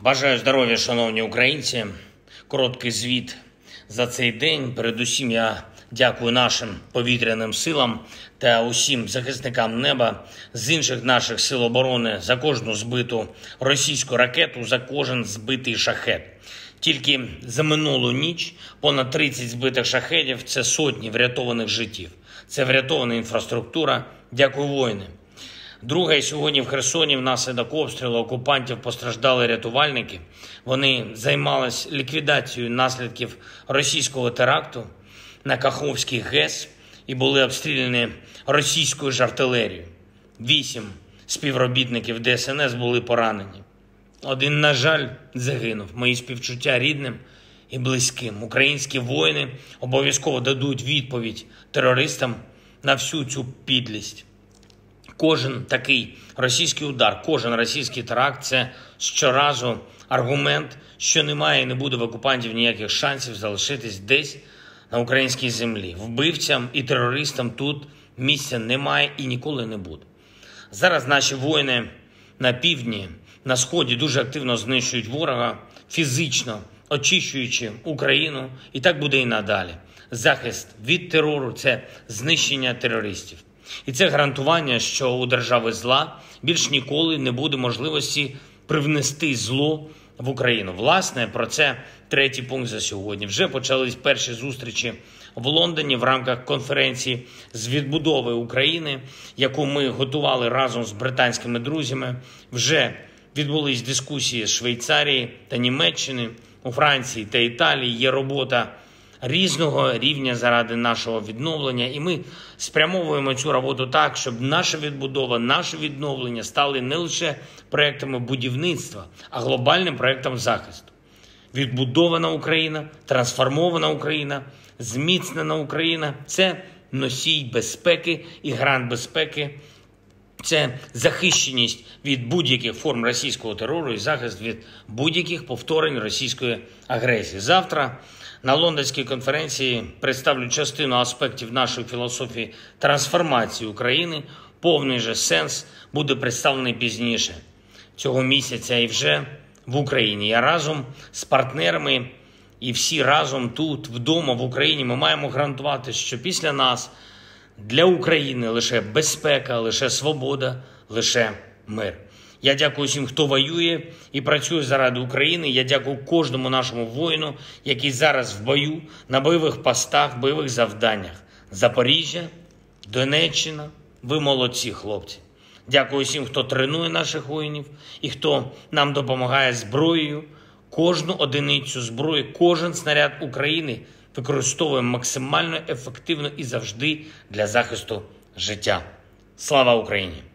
Бажаю здоров'я, шановні українці. Короткий звіт за цей день. Передусім я дякую нашим повітряним силам та усім захисникам неба з інших наших сил оборони за кожну збиту російську ракету, за кожен збитий шахет. Тільки за минулу ніч понад 30 збитих шахедів – це сотні врятованих життів. Це врятована інфраструктура. Дякую, воїни. Друге, сьогодні в Херсоні внаслідок обстрілу окупантів постраждали рятувальники. Вони займалися ліквідацією наслідків російського теракту на Каховський ГЕС і були обстріляні російською ж артилерією. 8 співробітників ДСНС були поранені. Один, на жаль, загинув. Мої співчуття рідним і близьким. Українські воїни обов'язково дадуть відповідь терористам на всю цю підлість. Кожен такий російський удар, кожен російський теракт – це щоразу аргумент, що немає і не буде в окупантів ніяких шансів залишитись десь на українській землі. Вбивцям і терористам тут місця немає і ніколи не буде. Зараз наші воїни на півдні, на сході дуже активно знищують ворога, фізично очищуючи Україну, і так буде і надалі. Захист від терору – це знищення терористів. І це гарантування, що у держави зла більш ніколи не буде можливості привнести зло в Україну. Власне, про це третій пункт за сьогодні. Вже почались перші зустрічі в Лондоні в рамках конференції з відбудови України, яку ми готували разом з британськими друзями. Вже відбулись дискусії з Швейцарії та Німеччини, у Франції та Італії. Є робота різного рівня заради нашого відновлення. І ми спрямовуємо цю роботу так, щоб наша відбудова, наше відновлення стали не лише проектами будівництва, а глобальним проектом захисту. Відбудована Україна, трансформована Україна, зміцнена Україна – це носій безпеки і гарант безпеки. Це захищеність від будь-яких форм російського терору і захист від будь-яких повторень російської агресії. Завтра на лондонській конференції представлю частину аспектів нашої філософії трансформації України. Повний же сенс буде представлений пізніше цього місяця і вже в Україні. Я разом з партнерами і всі разом тут, вдома, в Україні, ми маємо гарантувати, що після нас для України лише безпека, лише свобода, лише мир. Я дякую всім, хто воює і працює заради України. Я дякую кожному нашому воїну, який зараз в бою, на бойових постах, бойових завданнях. Запоріжжя, Донеччина, ви молодці, хлопці. Дякую всім, хто тренує наших воїнів і хто нам допомагає зброєю. Кожну одиницю зброї, кожен снаряд України використовуємо максимально ефективно і завжди для захисту життя. Слава Україні!